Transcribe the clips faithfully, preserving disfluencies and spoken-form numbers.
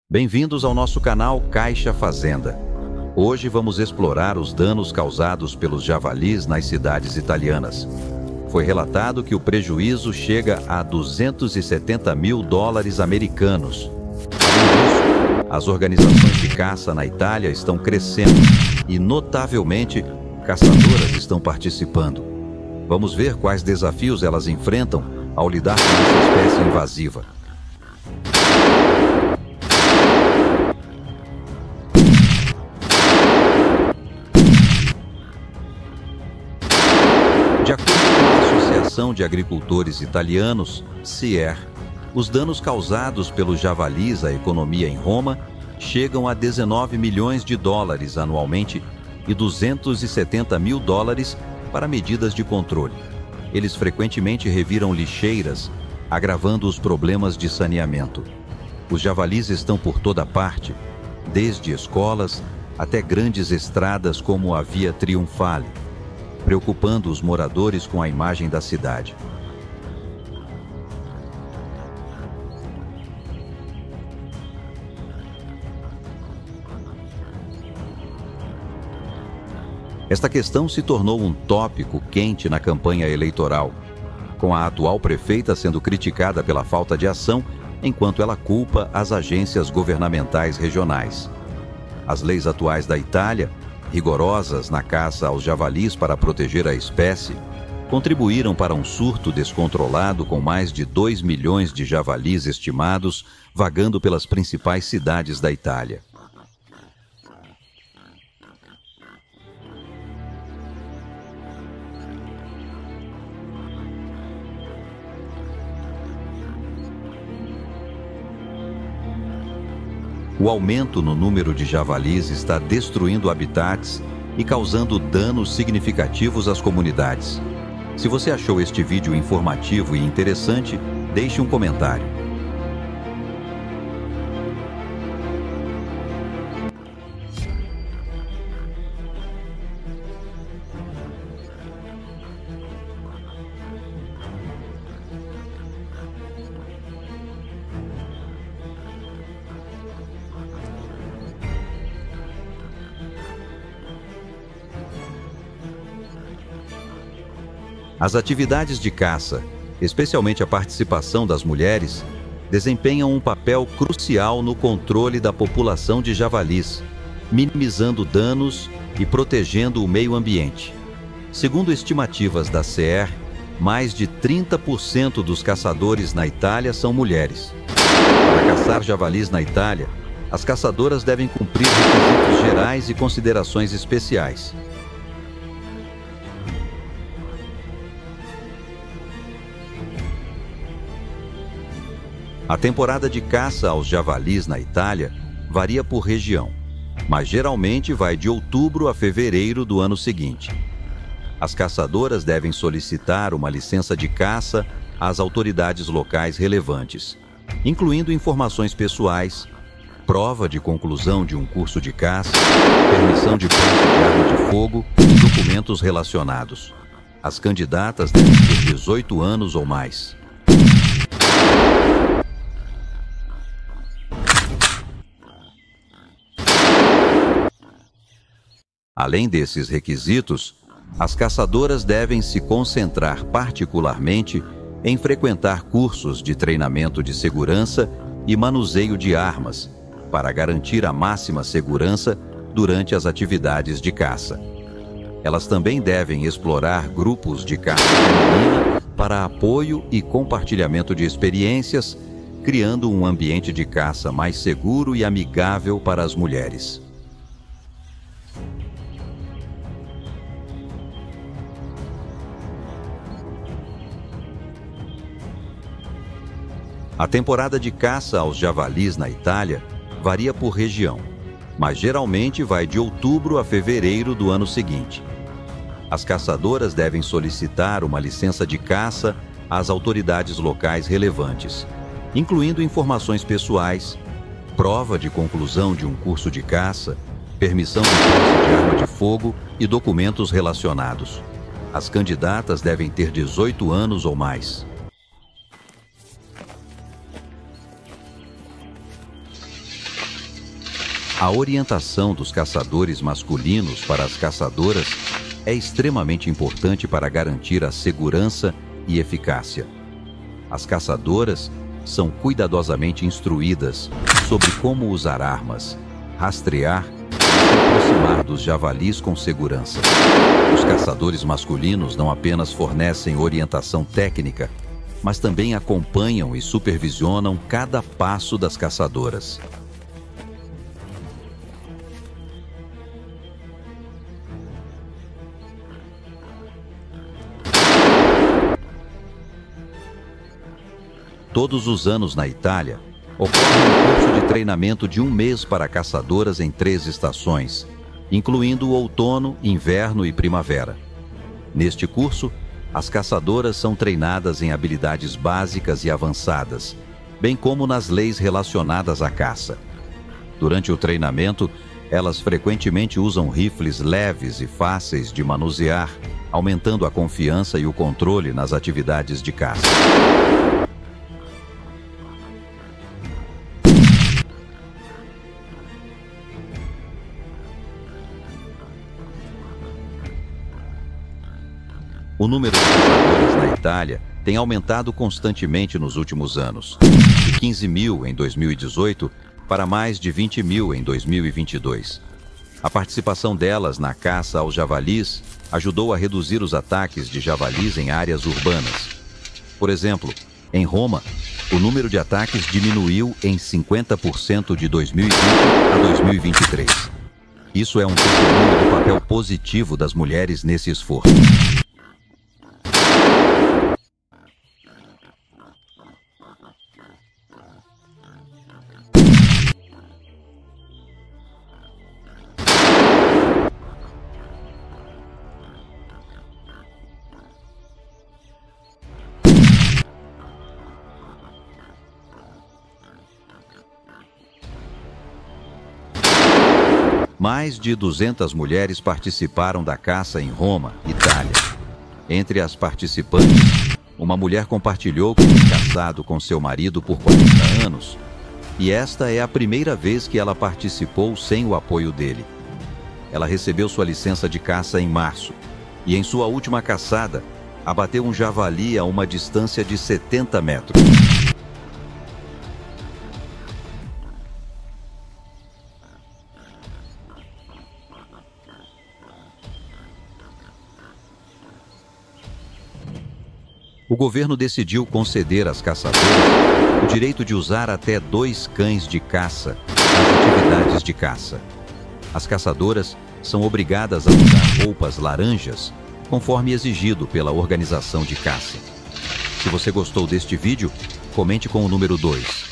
Bem-vindos ao nosso canal Caixa Fazenda. Hoje vamos explorar os danos causados pelos javalis nas cidades italianas. Foi relatado que o prejuízo chega a duzentos e setenta mil dólares americanos. Além disso, as organizações de caça na Itália estão crescendo e, notavelmente, caçadoras estão participando. Vamos ver quais desafios elas enfrentam ao lidar com essa espécie invasiva. De acordo com a Associação de Agricultores Italianos, S I E R, os danos causados pelos javalis à economia em Roma chegam a dezenove milhões de dólares anualmente e duzentos e setenta mil dólares para medidas de controle. Eles frequentemente reviram lixeiras, agravando os problemas de saneamento. Os javalis estão por toda parte, desde escolas até grandes estradas como a Via Triunfale, preocupando os moradores com a imagem da cidade. Esta questão se tornou um tópico quente na campanha eleitoral, com a atual prefeita sendo criticada pela falta de ação, enquanto ela culpa as agências governamentais regionais. As leis atuais da Itália, rigorosas na caça aos javalis para proteger a espécie, contribuíram para um surto descontrolado com mais de dois milhões de javalis estimados vagando pelas principais cidades da Itália. O aumento no número de javalis está destruindo habitats e causando danos significativos às comunidades. Se você achou este vídeo informativo e interessante, deixe um comentário. As atividades de caça, especialmente a participação das mulheres, desempenham um papel crucial no controle da população de javalis, minimizando danos e protegendo o meio ambiente. Segundo estimativas da S I E R, mais de trinta por cento dos caçadores na Itália são mulheres. Para caçar javalis na Itália, as caçadoras devem cumprir requisitos gerais e considerações especiais. A temporada de caça aos javalis na Itália varia por região, mas geralmente vai de outubro a fevereiro do ano seguinte. As caçadoras devem solicitar uma licença de caça às autoridades locais relevantes, incluindo informações pessoais, prova de conclusão de um curso de caça, permissão de posse de arma de fogo e documentos relacionados. As candidatas devem ter dezoito anos ou mais. Além desses requisitos, as caçadoras devem se concentrar particularmente em frequentar cursos de treinamento de segurança e manuseio de armas, para garantir a máxima segurança durante as atividades de caça. Elas também devem explorar grupos de caça feminina para apoio e compartilhamento de experiências, criando um ambiente de caça mais seguro e amigável para as mulheres. A temporada de caça aos javalis na Itália varia por região, mas geralmente vai de outubro a fevereiro do ano seguinte. As caçadoras devem solicitar uma licença de caça às autoridades locais relevantes, incluindo informações pessoais, prova de conclusão de um curso de caça, permissão de posse de arma de fogo e documentos relacionados. As candidatas devem ter dezoito anos ou mais. A orientação dos caçadores masculinos para as caçadoras é extremamente importante para garantir a segurança e eficácia. As caçadoras são cuidadosamente instruídas sobre como usar armas, rastrear e se aproximar dos javalis com segurança. Os caçadores masculinos não apenas fornecem orientação técnica, mas também acompanham e supervisionam cada passo das caçadoras. Todos os anos na Itália, ocorre um curso de treinamento de um mês para caçadoras em três estações, incluindo o outono, inverno e primavera. Neste curso, as caçadoras são treinadas em habilidades básicas e avançadas, bem como nas leis relacionadas à caça. Durante o treinamento, elas frequentemente usam rifles leves e fáceis de manusear, aumentando a confiança e o controle nas atividades de caça. O número de caçadores na Itália tem aumentado constantemente nos últimos anos, de quinze mil em dois mil e dezoito para mais de vinte mil em dois mil e vinte e dois. A participação delas na caça aos javalis ajudou a reduzir os ataques de javalis em áreas urbanas. Por exemplo, em Roma, o número de ataques diminuiu em cinquenta por cento de dois mil e vinte a dois mil e vinte e três. Isso é um testemunho do papel positivo das mulheres nesse esforço. Mais de duzentas mulheres participaram da caça em Roma, Itália. Entre as participantes, uma mulher compartilhou que tem caçado com seu marido por quarenta anos, e esta é a primeira vez que ela participou sem o apoio dele. Ela recebeu sua licença de caça em março, e em sua última caçada, abateu um javali a uma distância de setenta metros. O governo decidiu conceder às caçadoras o direito de usar até dois cães de caça nas atividades de caça. As caçadoras são obrigadas a usar roupas laranjas, conforme exigido pela organização de caça. Se você gostou deste vídeo, comente com o número dois.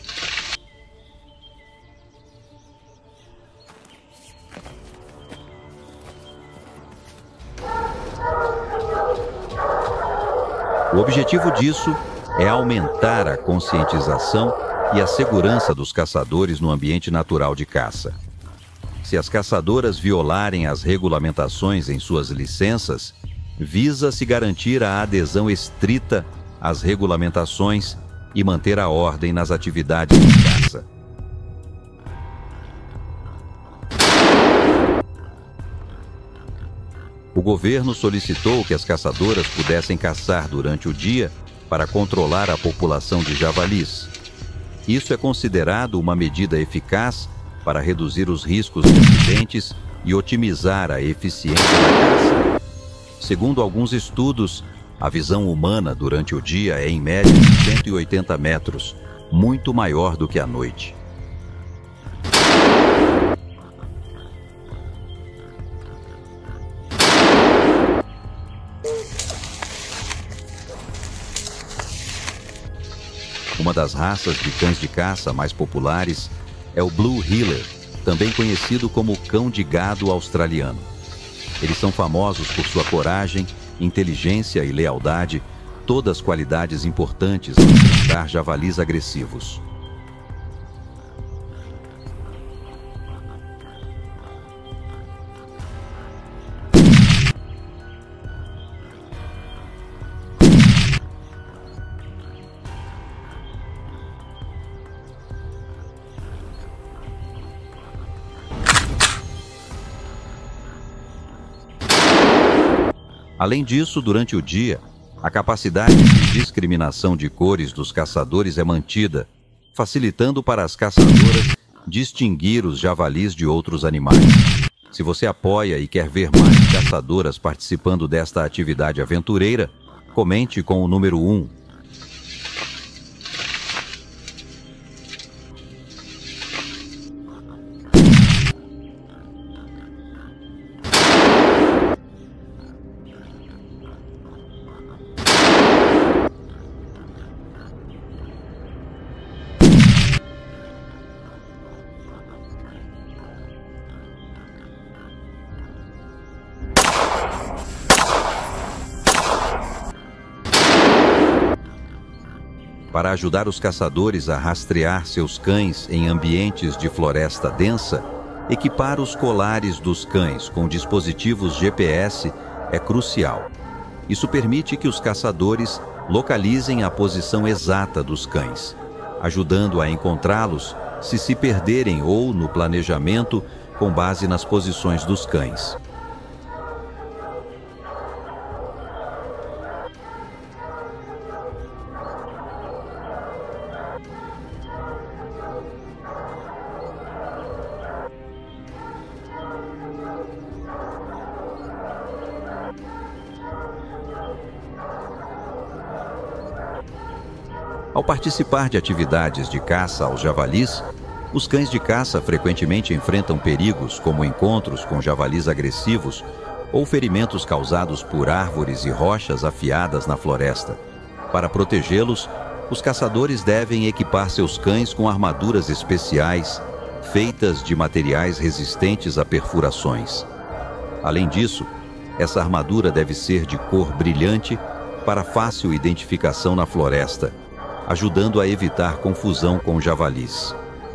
O objetivo disso é aumentar a conscientização e a segurança dos caçadores no ambiente natural de caça. Se as caçadoras violarem as regulamentações em suas licenças, visa-se garantir a adesão estrita às regulamentações e manter a ordem nas atividades de caça. O governo solicitou que as caçadoras pudessem caçar durante o dia para controlar a população de javalis. Isso é considerado uma medida eficaz para reduzir os riscos de acidentes e otimizar a eficiência da caça. Segundo alguns estudos, a visão humana durante o dia é em média de cento e oitenta metros, muito maior do que à noite. Uma das raças de cães de caça mais populares é o Blue Heeler, também conhecido como cão de gado australiano. Eles são famosos por sua coragem, inteligência e lealdade, todas qualidades importantes ao enfrentar javalis agressivos. Além disso, durante o dia, a capacidade de discriminação de cores dos caçadores é mantida, facilitando para as caçadoras distinguir os javalis de outros animais. Se você apoia e quer ver mais caçadoras participando desta atividade aventureira, comente com o número um. Para ajudar os caçadores a rastrear seus cães em ambientes de floresta densa, equipar os colares dos cães com dispositivos G P S é crucial. Isso permite que os caçadores localizem a posição exata dos cães, ajudando a encontrá-los se se perderem ou no planejamento com base nas posições dos cães. Ao participar de atividades de caça aos javalis, os cães de caça frequentemente enfrentam perigos como encontros com javalis agressivos ou ferimentos causados por árvores e rochas afiadas na floresta. Para protegê-los, os caçadores devem equipar seus cães com armaduras especiais, feitas de materiais resistentes a perfurações. Além disso, essa armadura deve ser de cor brilhante para fácil identificação na floresta, ajudando a evitar confusão com javalis.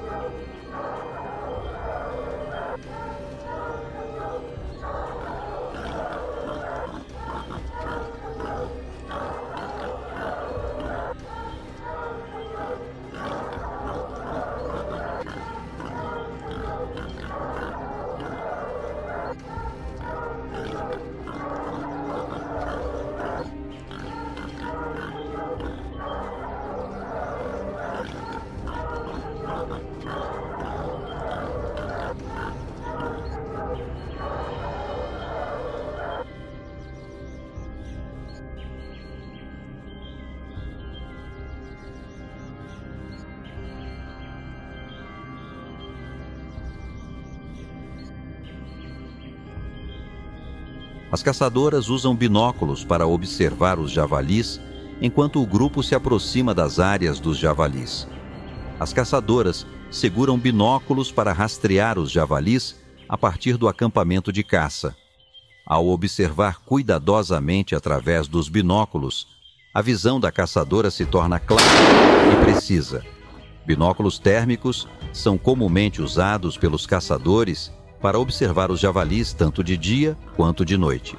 As caçadoras usam binóculos para observar os javalis enquanto o grupo se aproxima das áreas dos javalis. As caçadoras seguram binóculos para rastrear os javalis a partir do acampamento de caça. Ao observar cuidadosamente através dos binóculos, a visão da caçadora se torna clara e precisa. Binóculos térmicos são comumente usados pelos caçadores para observar os javalis tanto de dia quanto de noite.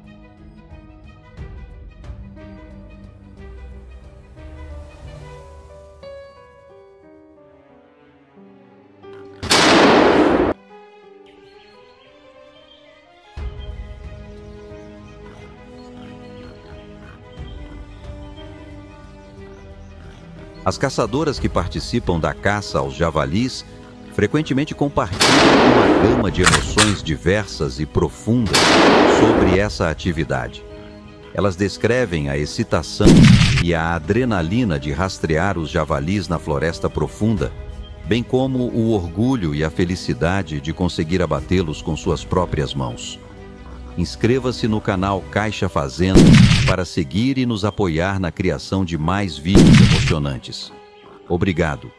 As caçadoras que participam da caça aos javalis frequentemente compartilham uma gama de emoções diversas e profundas sobre essa atividade. Elas descrevem a excitação e a adrenalina de rastrear os javalis na floresta profunda, bem como o orgulho e a felicidade de conseguir abatê-los com suas próprias mãos. Inscreva-se no canal Caixa Fazenda para seguir e nos apoiar na criação de mais vídeos emocionantes. Obrigado.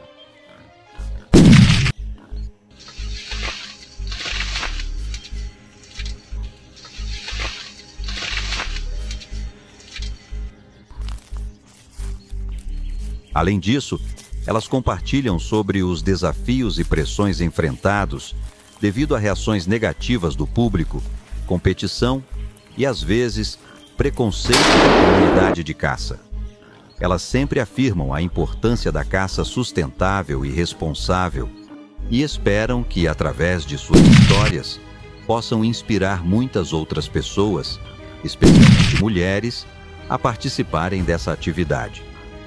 Além disso, elas compartilham sobre os desafios e pressões enfrentados devido a reações negativas do público, competição e, às vezes, preconceito da comunidade de caça. Elas sempre afirmam a importância da caça sustentável e responsável e esperam que, através de suas histórias, possam inspirar muitas outras pessoas especialmente mulheres, a participarem dessa atividade.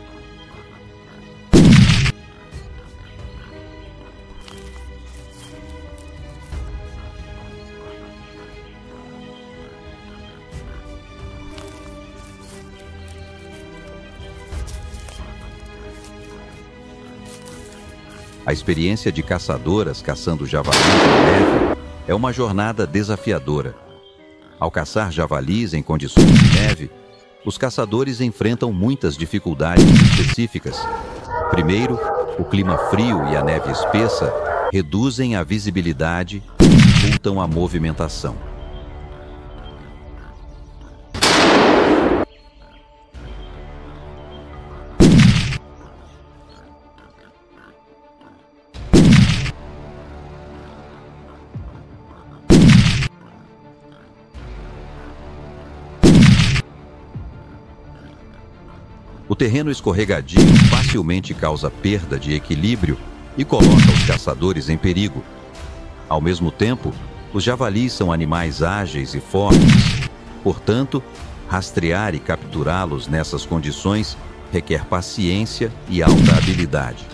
A experiência de caçadoras caçando javalis na neve é uma jornada desafiadora. Ao caçar javalis em condições de neve, os caçadores enfrentam muitas dificuldades específicas. Primeiro, o clima frio e a neve espessa reduzem a visibilidade e dificultam a movimentação. O terreno escorregadio facilmente causa perda de equilíbrio e coloca os caçadores em perigo. Ao mesmo tempo, os javalis são animais ágeis e fortes. Portanto, rastrear e capturá-los nessas condições requer paciência e alta habilidade.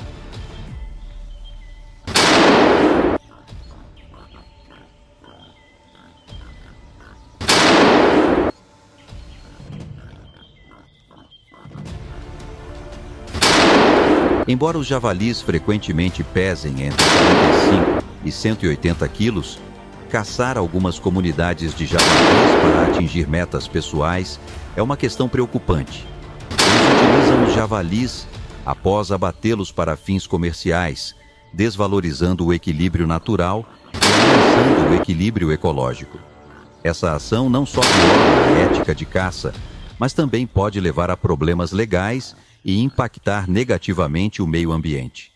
Embora os javalis frequentemente pesem entre quarenta e cinco e cento e oitenta quilos, caçar algumas comunidades de javalis para atingir metas pessoais é uma questão preocupante. Eles utilizam os javalis após abatê-los para fins comerciais, desvalorizando o equilíbrio natural e ameaçando o equilíbrio ecológico. Essa ação não só viola a ética de caça, mas também pode levar a problemas legais e impactar negativamente o meio ambiente.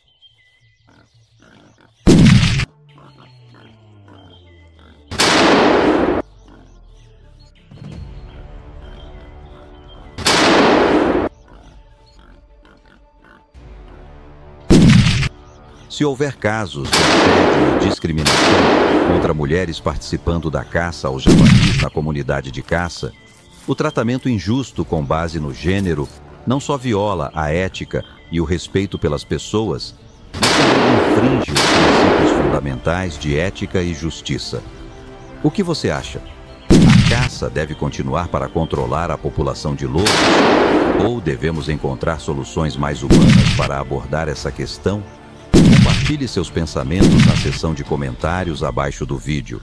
Se houver casos de assédio e discriminação contra mulheres participando da caça aos javalis na comunidade de caça, o tratamento injusto com base no gênero não só viola a ética e o respeito pelas pessoas, mas também infringe os princípios fundamentais de ética e justiça. O que você acha? A caça deve continuar para controlar a população de lobos? Ou devemos encontrar soluções mais humanas para abordar essa questão? Compartilhe seus pensamentos na seção de comentários abaixo do vídeo.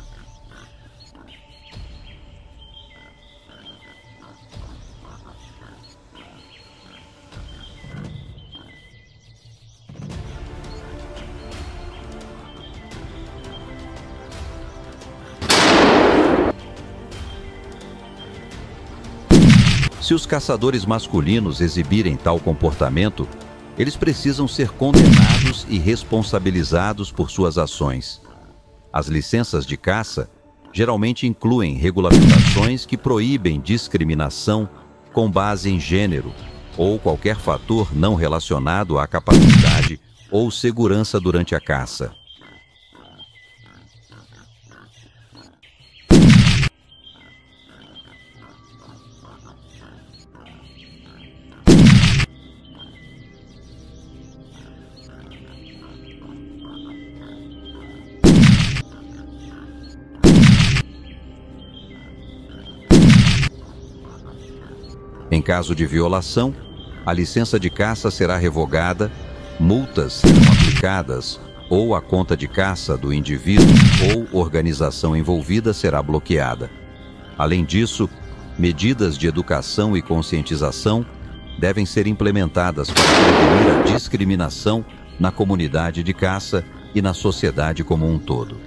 Se os caçadores masculinos exibirem tal comportamento, eles precisam ser condenados e responsabilizados por suas ações. As licenças de caça geralmente incluem regulamentações que proíbem discriminação com base em gênero ou qualquer fator não relacionado à capacidade ou segurança durante a caça. Em caso de violação, a licença de caça será revogada, multas serão aplicadas ou a conta de caça do indivíduo ou organização envolvida será bloqueada. Além disso, medidas de educação e conscientização devem ser implementadas para prevenir a discriminação na comunidade de caça e na sociedade como um todo.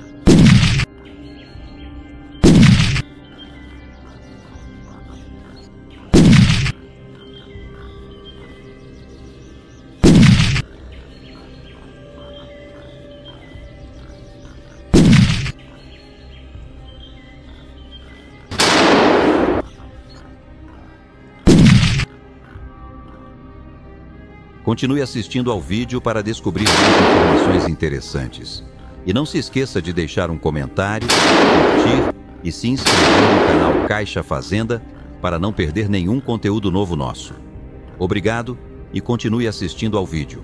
Continue assistindo ao vídeo para descobrir mais informações interessantes. E não se esqueça de deixar um comentário, curtir e se inscrever no canal Caixa Fazenda para não perder nenhum conteúdo novo nosso. Obrigado e continue assistindo ao vídeo.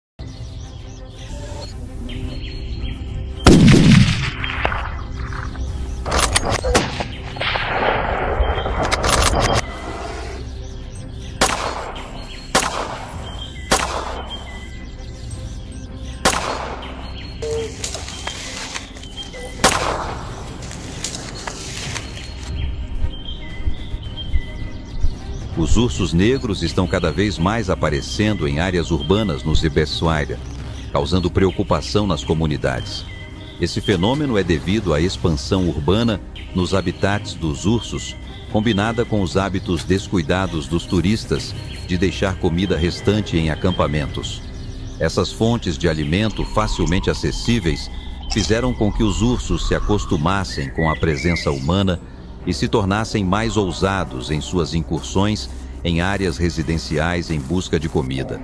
Os ursos negros estão cada vez mais aparecendo em áreas urbanas no Sibéria, causando preocupação nas comunidades. Esse fenômeno é devido à expansão urbana nos habitats dos ursos, combinada com os hábitos descuidados dos turistas de deixar comida restante em acampamentos. Essas fontes de alimento facilmente acessíveis fizeram com que os ursos se acostumassem com a presença humana e se tornassem mais ousados em suas incursões em áreas residenciais em busca de comida.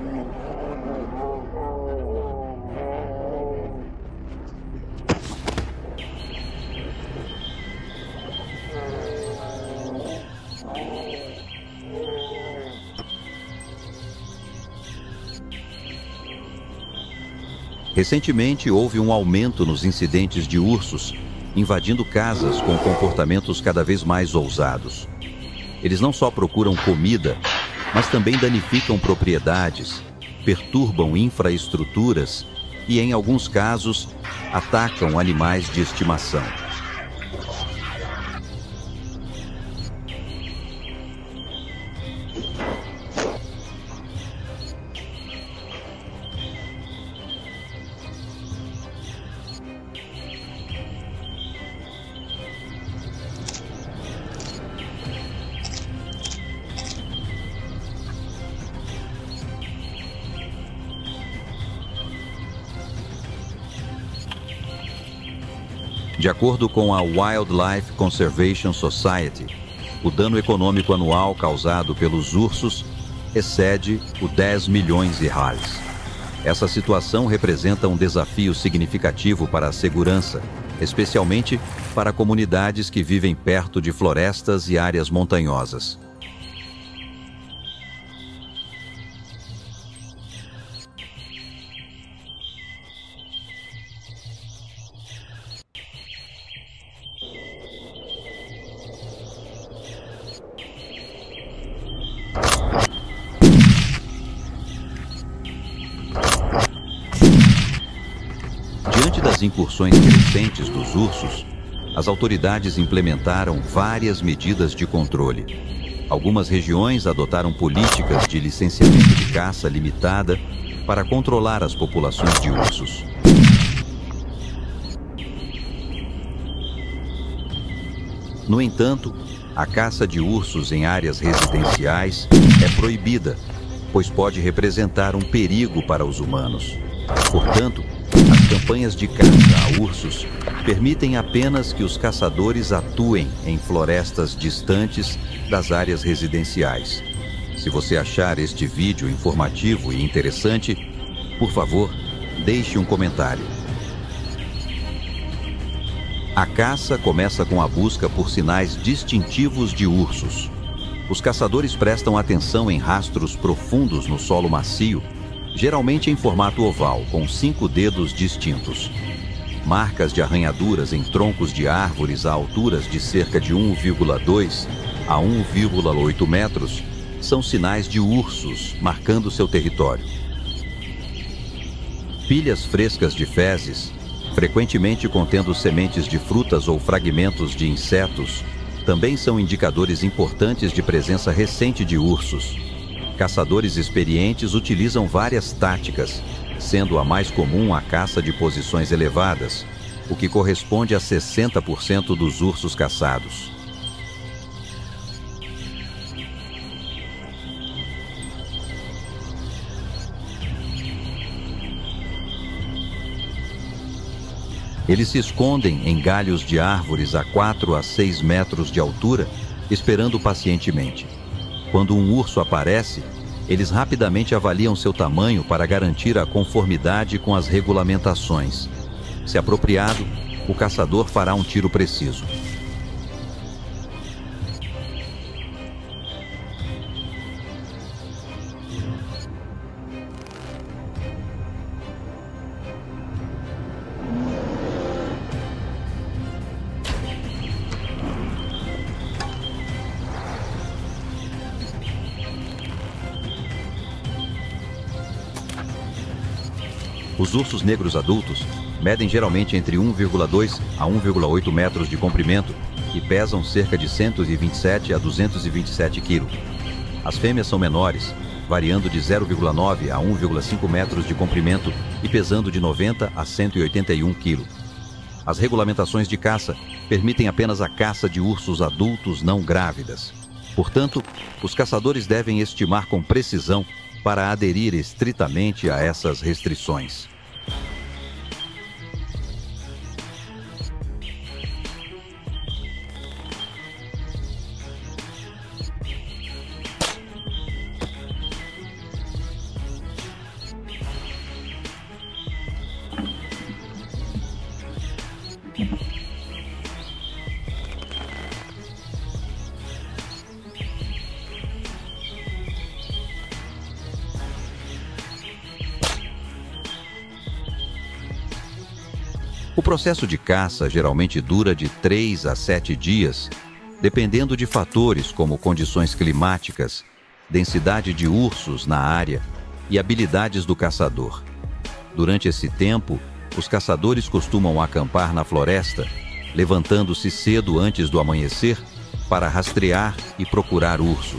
Recentemente, houve um aumento nos incidentes de ursos invadindo casas com comportamentos cada vez mais ousados. Eles não só procuram comida, mas também danificam propriedades, perturbam infraestruturas e, em alguns casos, atacam animais de estimação. De acordo com a Wildlife Conservation Society, o dano econômico anual causado pelos ursos excede os dez milhões de reais. Essa situação representa um desafio significativo para a segurança, especialmente para comunidades que vivem perto de florestas e áreas montanhosas. Diante das incursões crescentes dos ursos, as autoridades implementaram várias medidas de controle. Algumas regiões adotaram políticas de licenciamento de caça limitada para controlar as populações de ursos. No entanto, a caça de ursos em áreas residenciais é proibida, pois pode representar um perigo para os humanos. Portanto, as campanhas de caça a ursos permitem apenas que os caçadores atuem em florestas distantes das áreas residenciais. Se você achar este vídeo informativo e interessante, por favor, deixe um comentário. A caça começa com a busca por sinais distintivos de ursos. Os caçadores prestam atenção em rastros profundos no solo macio, geralmente em formato oval, com cinco dedos distintos. Marcas de arranhaduras em troncos de árvores a alturas de cerca de um vírgula dois a um vírgula oito metros são sinais de ursos marcando seu território. Pilhas frescas de fezes, frequentemente contendo sementes de frutas ou fragmentos de insetos, também são indicadores importantes de presença recente de ursos. Caçadores experientes utilizam várias táticas, sendo a mais comum a caça de posições elevadas, o que corresponde a sessenta por cento dos ursos caçados. Eles se escondem em galhos de árvores a quatro a seis metros de altura, esperando pacientemente. Quando um urso aparece, eles rapidamente avaliam seu tamanho para garantir a conformidade com as regulamentações. Se apropriado, o caçador fará um tiro preciso. Os ursos negros adultos medem geralmente entre um vírgula dois a um vírgula oito metros de comprimento e pesam cerca de cento e vinte e sete a duzentos e vinte e sete quilos. As fêmeas são menores, variando de zero vírgula nove a um vírgula cinco metros de comprimento e pesando de noventa a cento e oitenta e um quilos. As regulamentações de caça permitem apenas a caça de ursos adultos não grávidas. Portanto, os caçadores devem estimar com precisão para aderir estritamente a essas restrições. O processo de caça geralmente dura de três a sete dias, dependendo de fatores como condições climáticas, densidade de ursos na área e habilidades do caçador. Durante esse tempo, os caçadores costumam acampar na floresta, levantando-se cedo antes do amanhecer para rastrear e procurar ursos.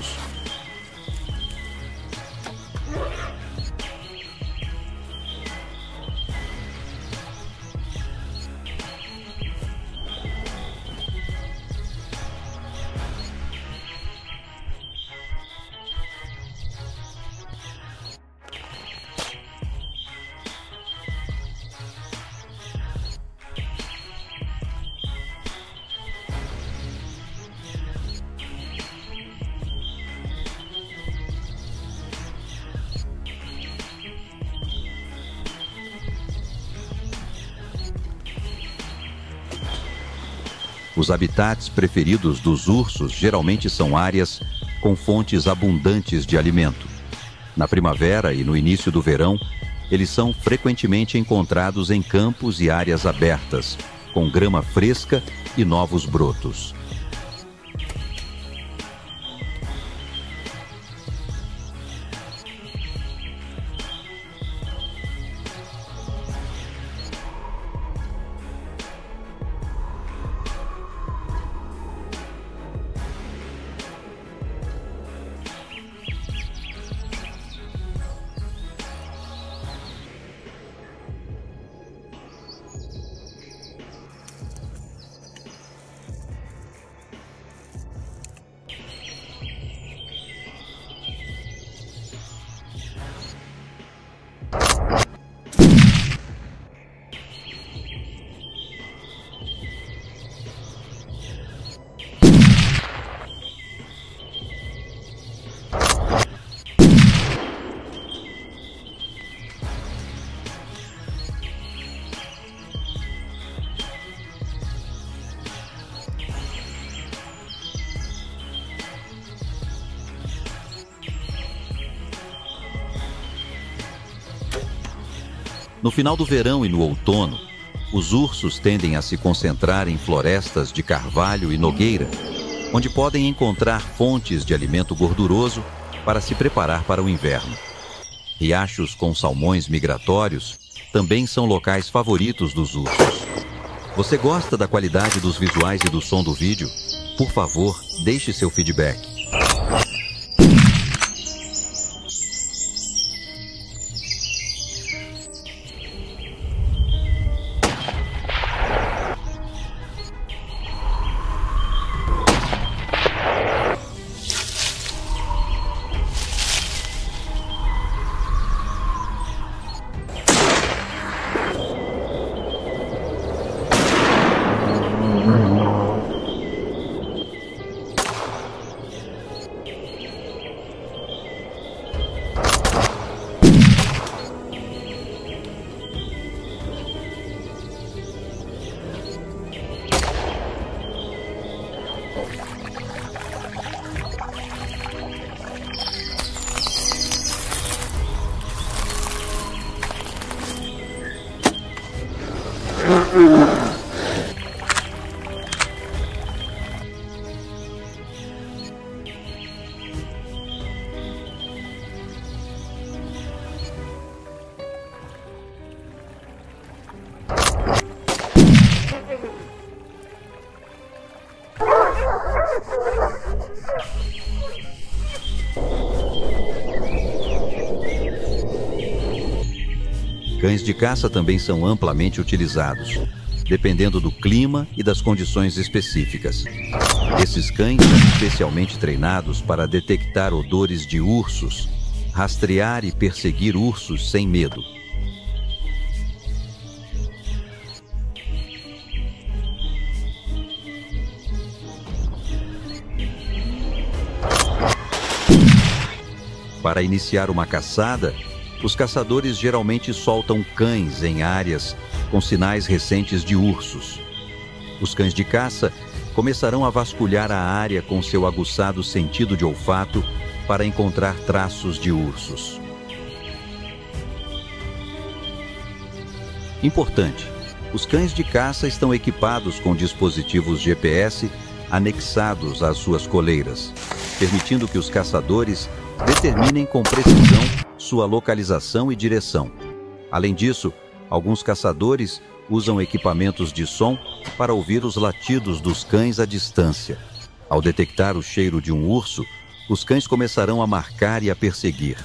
Os habitats preferidos dos ursos geralmente são áreas com fontes abundantes de alimento. Na primavera e no início do verão, eles são frequentemente encontrados em campos e áreas abertas, com grama fresca e novos brotos. No final do verão e no outono, os ursos tendem a se concentrar em florestas de carvalho e nogueira, onde podem encontrar fontes de alimento gorduroso para se preparar para o inverno. Riachos com salmões migratórios também são locais favoritos dos ursos. Você gosta da qualidade dos visuais e do som do vídeo? Por favor, deixe seu feedback. Cães de caça também são amplamente utilizados, dependendo do clima e das condições específicas. Esses cães são especialmente treinados para detectar odores de ursos, rastrear e perseguir ursos sem medo. Para iniciar uma caçada, os caçadores geralmente soltam cães em áreas com sinais recentes de ursos. Os cães de caça começarão a vasculhar a área com seu aguçado sentido de olfato para encontrar traços de ursos. Importante: os cães de caça estão equipados com dispositivos G P S anexados às suas coleiras, permitindo que os caçadores determinem com precisão sua localização e direção. Além disso, alguns caçadores usam equipamentos de som para ouvir os latidos dos cães à distância. Ao detectar o cheiro de um urso, os cães começarão a marcar e a perseguir.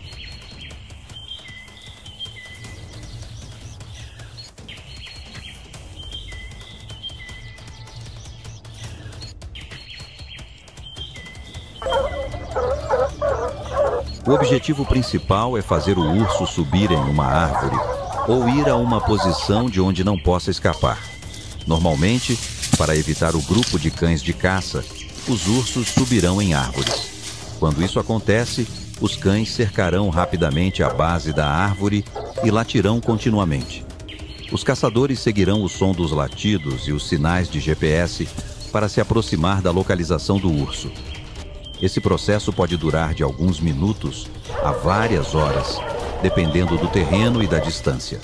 O objetivo principal é fazer o urso subir em uma árvore ou ir a uma posição de onde não possa escapar. Normalmente, para evitar o grupo de cães de caça, os ursos subirão em árvores. Quando isso acontece, os cães cercarão rapidamente a base da árvore e latirão continuamente. Os caçadores seguirão o som dos latidos e os sinais de G P S para se aproximar da localização do urso. Esse processo pode durar de alguns minutos a várias horas, dependendo do terreno e da distância.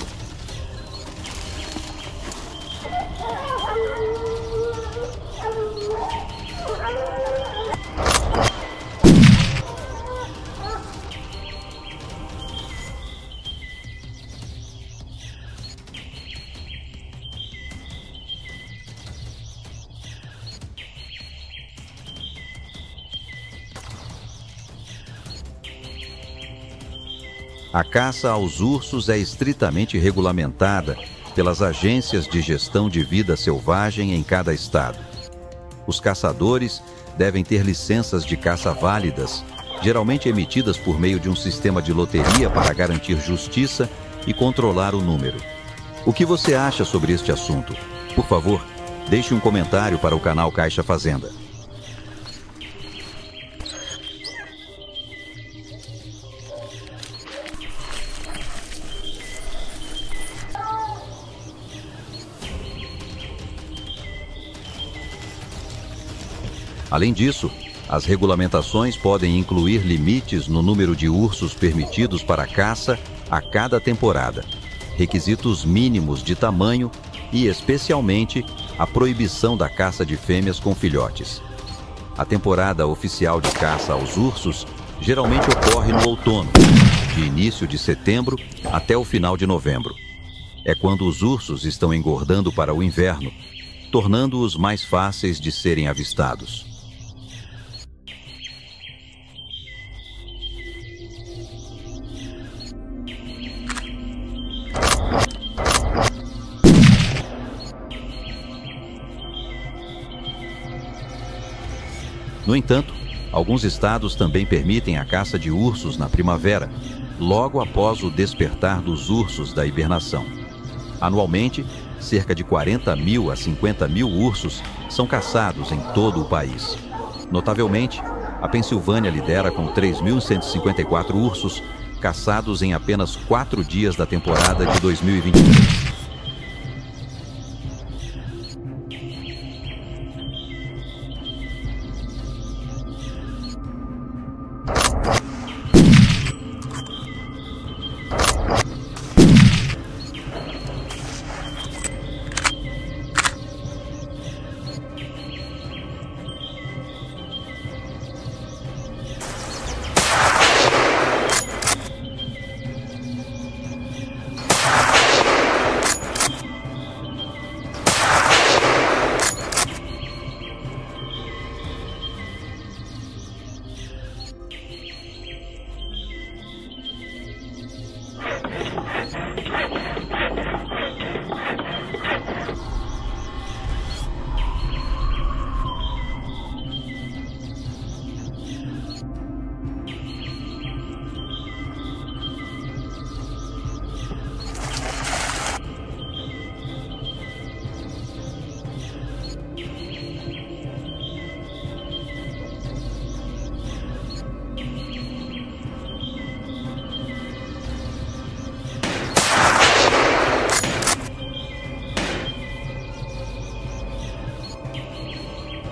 A caça aos ursos é estritamente regulamentada pelas agências de gestão de vida selvagem em cada estado. Os caçadores devem ter licenças de caça válidas, geralmente emitidas por meio de um sistema de loteria para garantir justiça e controlar o número. O que você acha sobre este assunto? Por favor, deixe um comentário para o canal Caixa Fazenda. Além disso, as regulamentações podem incluir limites no número de ursos permitidos para caça a cada temporada, requisitos mínimos de tamanho e, especialmente, a proibição da caça de fêmeas com filhotes. A temporada oficial de caça aos ursos geralmente ocorre no outono, de início de setembro até o final de novembro. É quando os ursos estão engordando para o inverno, tornando-os mais fáceis de serem avistados. No entanto, alguns estados também permitem a caça de ursos na primavera, logo após o despertar dos ursos da hibernação. Anualmente, cerca de quarenta mil a cinquenta mil ursos são caçados em todo o país. Notavelmente, a Pensilvânia lidera com três mil cento e cinquenta e quatro ursos caçados em apenas quatro dias da temporada de dois mil e vinte e três.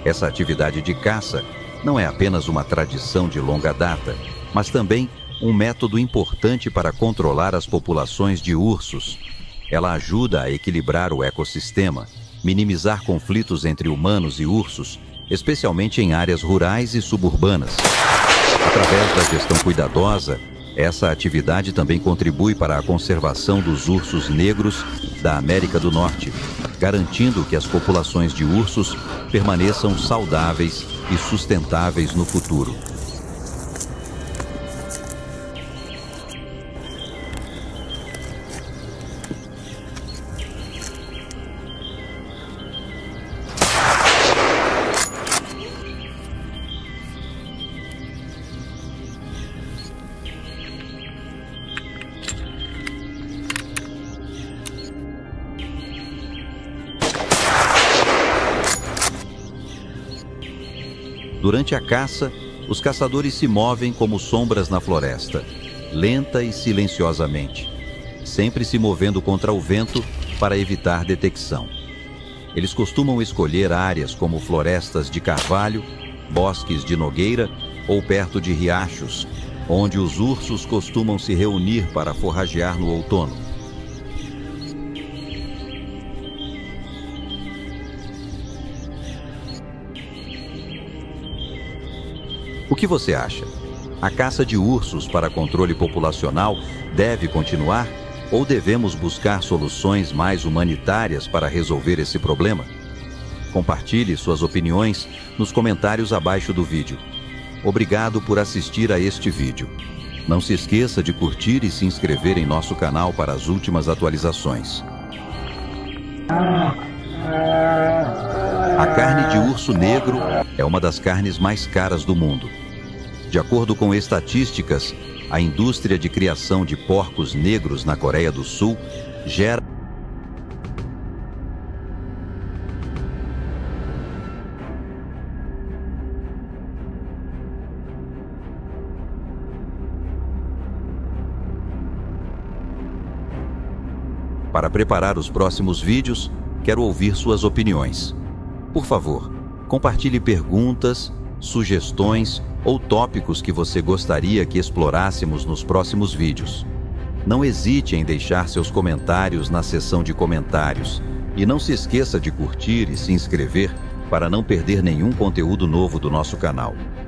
Essa atividade de caça não é apenas uma tradição de longa data, mas também um método importante para controlar as populações de ursos. Ela ajuda a equilibrar o ecossistema, minimizar conflitos entre humanos e ursos, especialmente em áreas rurais e suburbanas. Através da gestão cuidadosa, essa atividade também contribui para a conservação dos ursos negros da América do Norte, garantindo que as populações de ursos permaneçam saudáveis e sustentáveis no futuro. Durante a caça, os caçadores se movem como sombras na floresta, lenta e silenciosamente, sempre se movendo contra o vento para evitar detecção. Eles costumam escolher áreas como florestas de carvalho, bosques de nogueira ou perto de riachos, onde os ursos costumam se reunir para forragear no outono. O que você acha? A caça de ursos para controle populacional deve continuar ou devemos buscar soluções mais humanitárias para resolver esse problema? Compartilhe suas opiniões nos comentários abaixo do vídeo. Obrigado por assistir a este vídeo. Não se esqueça de curtir e se inscrever em nosso canal para as últimas atualizações. A carne de urso negro é uma das carnes mais caras do mundo. De acordo com estatísticas, a indústria de criação de porcos negros na Coreia do Sul gera Para preparar os próximos vídeos, quero ouvir suas opiniões. Por favor, compartilhe perguntas, sugestões ou tópicos que você gostaria que explorássemos nos próximos vídeos. Não hesite em deixar seus comentários na seção de comentários e não se esqueça de curtir e se inscrever para não perder nenhum conteúdo novo do nosso canal.